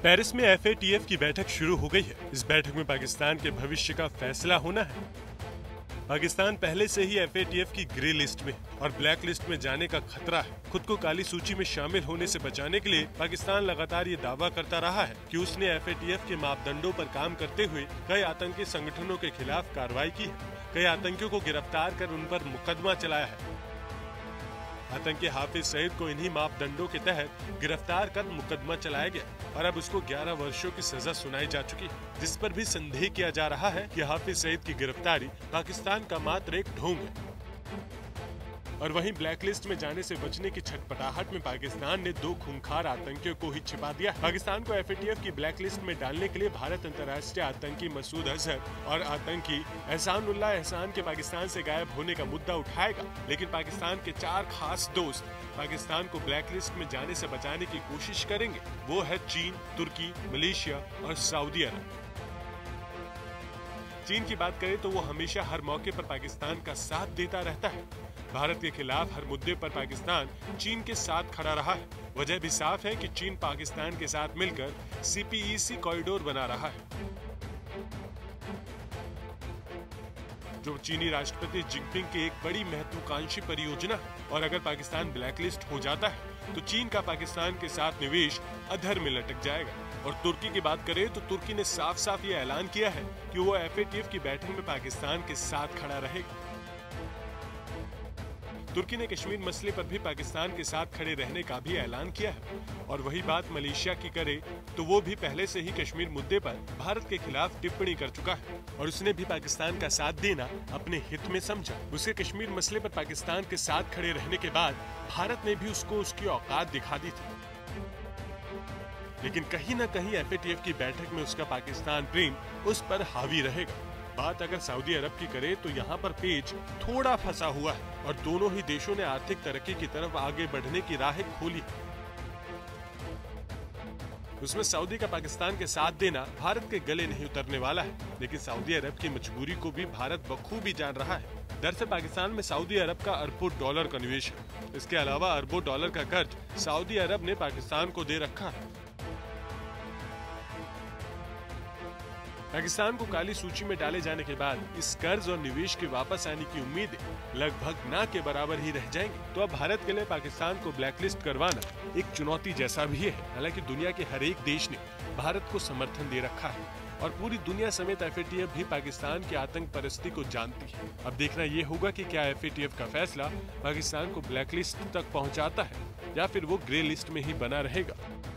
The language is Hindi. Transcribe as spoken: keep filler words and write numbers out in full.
पेरिस में एफ ए टी एफ की बैठक शुरू हो गई है। इस बैठक में पाकिस्तान के भविष्य का फैसला होना है। पाकिस्तान पहले से ही एफ ए टी एफ की ग्रे लिस्ट में और ब्लैक लिस्ट में जाने का खतरा है। खुद को काली सूची में शामिल होने से बचाने के लिए पाकिस्तान लगातार ये दावा करता रहा है कि उसने एफ ए टी एफ के मापदंडों पर काम करते हुए कई आतंकी संगठनों के खिलाफ कार्रवाई की है। कई आतंकियों को गिरफ्तार कर उन पर मुकदमा चलाया है। आतंकी हाफिज सईद को इन्हीं मापदंडों के तहत गिरफ्तार कर मुकदमा चलाया गया और अब उसको ग्यारह वर्षों की सजा सुनाई जा चुकी है, जिस पर भी संदेह किया जा रहा है कि हाफिज सईद की गिरफ्तारी पाकिस्तान का मात्र एक ढोंग है। और वहीं ब्लैक लिस्ट में जाने से बचने की छटपटाहट में पाकिस्तान ने दो खूंखार आतंकियों को ही छिपा दिया। पाकिस्तान को एफ ए टी एफ की ब्लैक लिस्ट में डालने के लिए भारत अंतर्राष्ट्रीय आतंकी मसूद अजहर और आतंकी एहसानुल्लाह एहसान के पाकिस्तान से गायब होने का मुद्दा उठाएगा, लेकिन पाकिस्तान के चार खास दोस्त पाकिस्तान को ब्लैक लिस्ट में जाने से बचाने की कोशिश करेंगे। वो है चीन, तुर्की, मलेशिया और सऊदी अरब। चीन की बात करें तो वो हमेशा हर मौके पर पाकिस्तान का साथ देता रहता है। भारत के खिलाफ हर मुद्दे पर पाकिस्तान चीन के साथ खड़ा रहा है। वजह भी साफ है कि चीन पाकिस्तान के साथ मिलकर सी पी ई सी कॉरिडोर बना रहा है, जो चीनी राष्ट्रपति जिनपिंग की एक बड़ी महत्वाकांक्षी परियोजना है। और अगर पाकिस्तान ब्लैकलिस्ट हो जाता है तो चीन का पाकिस्तान के साथ निवेश अधर में लटक जाएगा। और तुर्की की बात करें तो तुर्की ने साफ साफ ये ऐलान किया है कि वो एफ ए टी एफ की बैठक में पाकिस्तान के साथ खड़ा रहेगा। तुर्की ने कश्मीर मसले पर भी पाकिस्तान के साथ खड़े रहने का भी ऐलान किया है। और वही बात मलेशिया की करे तो वो भी पहले से ही कश्मीर मुद्दे पर भारत के खिलाफ टिप्पणी कर चुका है और उसने भी पाकिस्तान का साथ देना अपने हित में समझा। उसके कश्मीर मसले पर पाकिस्तान के साथ खड़े रहने के बाद भारत ने भी उसको उसकी औकात दिखा दी थी, लेकिन कहीं न कहीं एफ ए टी एफ की बैठक में उसका पाकिस्तान प्रेम उस पर हावी रहेगा। बात अगर सऊदी अरब की करे तो यहाँ पर पेच थोड़ा फंसा हुआ है और दोनों ही देशों ने आर्थिक तरक्की की तरफ आगे बढ़ने की राह खोली। उसमें सऊदी का पाकिस्तान के साथ देना भारत के गले नहीं उतरने वाला है, लेकिन सऊदी अरब की मजबूरी को भी भारत बखूबी जान रहा है। दरअसल पाकिस्तान में सऊदी अरब का अरबों डॉलर का निवेश है। इसके अलावा अरबों डॉलर का कर्ज सऊदी अरब ने पाकिस्तान को दे रखा है। पाकिस्तान को काली सूची में डाले जाने के बाद इस कर्ज और निवेश के वापस आने की उम्मीदें लगभग ना के बराबर ही रह जाएंगी। तो अब भारत के लिए पाकिस्तान को ब्लैकलिस्ट करवाना एक चुनौती जैसा भी है। हालांकि दुनिया के हर एक देश ने भारत को समर्थन दे रखा है और पूरी दुनिया समेत एफ ए टी एफ भी पाकिस्तान की आतंक परस्ती को जानती है। अब देखना ये होगा कि क्या एफ ए टी एफ का फैसला पाकिस्तान को ब्लैकलिस्ट तक पहुँचाता है या फिर वो ग्रे लिस्ट में ही बना रहेगा।